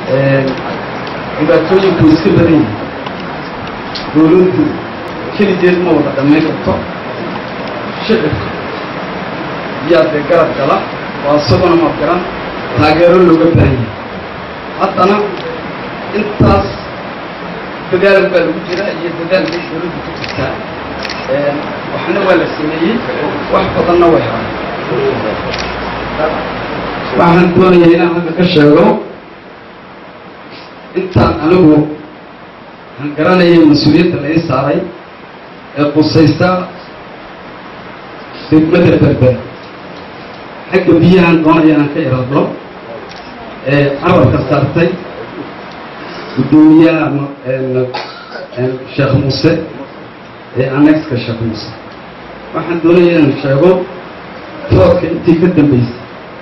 إذا كنت مسكبرين دولت كل جيل موضع دمك الطاق شغل يا ذكر الكلام وصبنا مكان تاجروا لقبلين حتى أنا إنتاس بدال بالوجرة يبدال بيشرب كتير وحنا ولا سنين وحفظنا وياه waxaan doonayaa inaan halka ka sheego intaan anigu aan garanayay mas-uuliyadda la ii saaray ee qusaysa degmada berber xagga biyahaan doonaya inaan ka iraadlo ee carabka saartay gudoomiyaha Sheikh Moussa ee Annexe Sheikh Moussa waxaan doonayaa inaan sheego foodka intii ka dambeysay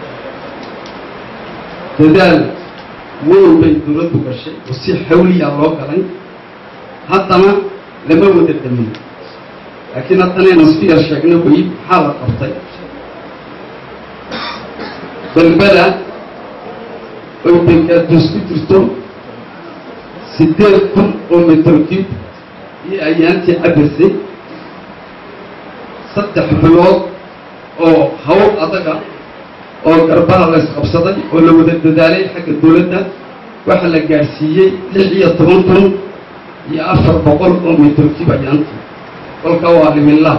dadaal weyn bay dowladdu gashay oo si xawliya loo galay haddana lama wada dhamin laakiin haddana inaan isku yar sheegno way maxaa la qabtay balbala oo bankaadus ku jirto 8,000 oo mitir kiib iyo ayaantii cabasay 3 bilood oo hawl adaga oo garbaha la isqabsaday oo la wada dadaalay xagga dawladda waxa la gaarsiiyay 16,000 iyo 400 oo mitir kiib ayaantii kolka waa limillah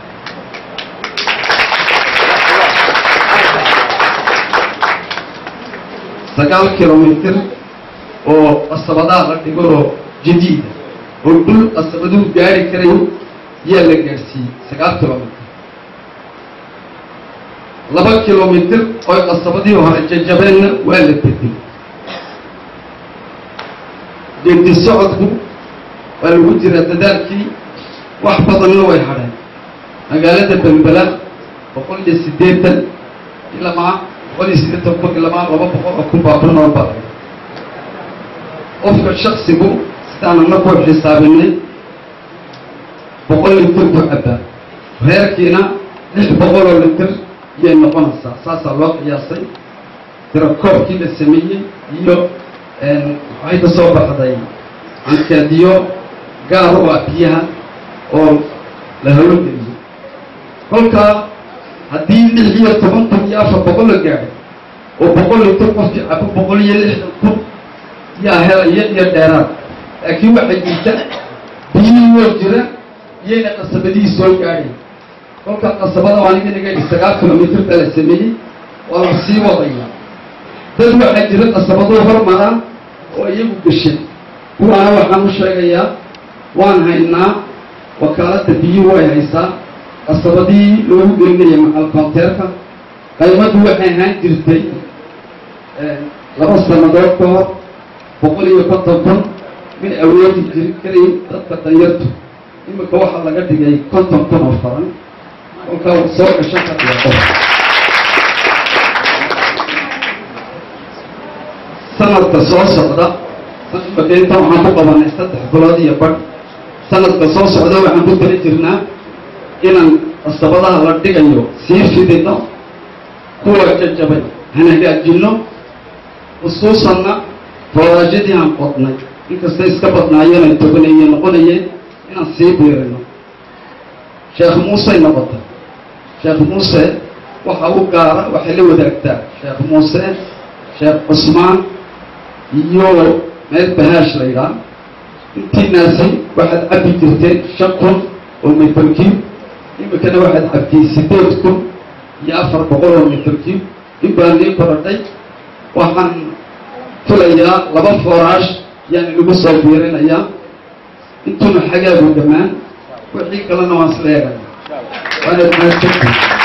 9 kilomitir oo asabadaha la dhigo jadiida oo dhul asabadu gaari karayo yaa la gaarsiiyay 9 kilomitir 2 kilomitir oo asabadii hore jajabeenna waa la beddelay geedi socodku waa lagu jira dadaalkii wax badanna way hadheen magaalada Balbala 180 ilaa 180 ilaa 200 ku baabuur badan qofka shakhsigu sidaan annagu xisaabinay 100 litir ku cabaa reerkiina 600 litir yay noqonaysaa saasaa loo qiyaasay tirakoobkii la sameeyey iyo waxay ka soo baxday ankaadiyo gaar u ah biyaha oo la hawlgeliyo kolkaa haddii 16,000 iyo 400 la gaadhay oo 100 litir qofkii cabo 160,000 yaa helaya iyo dheeraad laakiin waxay jirta biyihii woo jira iyayna qasabadihii soo gaadhay kolka qasabada waa niga 9 kilomitir la sameeyey waa la sii wadaya dad waxaa jira qasabadoo hormaraan oo iyagu gashay kuwaana waxaan u sheegayaa waan haynaa wakaaladda biyuhu way haysaa qasabadii loogu gelinaya macal koonteerka qaymadu waxay ahaan jirtay 2 sannadood ka hor 150,000 min awoodi jiri karayn dadka danyartu imika waxaa laga dhigay 50,000 oo faran kolkaa soo gashan karaya qof sanadka soo socda inta waxaan ku qabanay 3 bilood iyo badh sanadka soo socda waxaan ku tali jirnaa inaan qasabadaha la dhigayo sii fidino kuwa jajabay hana hagaajino khusuusanna fooraajadii aan qodnay inkastay iska badnaayeen ay tobanayeen noqonayeen inaan sii biirino Sheikh Moussa noqota Sheikh Moussa waxa uu gaara waxay la wadaagtaa Sheikh Moussa Sheikh Usmaan iyo meel bahaash la yidhaa intii naasi waxaad cabbi jirteen 5,000 oo mitir kiib imikana waxaad cabtay 8,000 iyo 400 oo mitir kiib in baan ii korodhay waxaan tulayaa 2 fooraash yani lagu soo biirinayaa intuuna xagaagu dhammaan wixii kalena waan isla eegaya waana mahadsantahay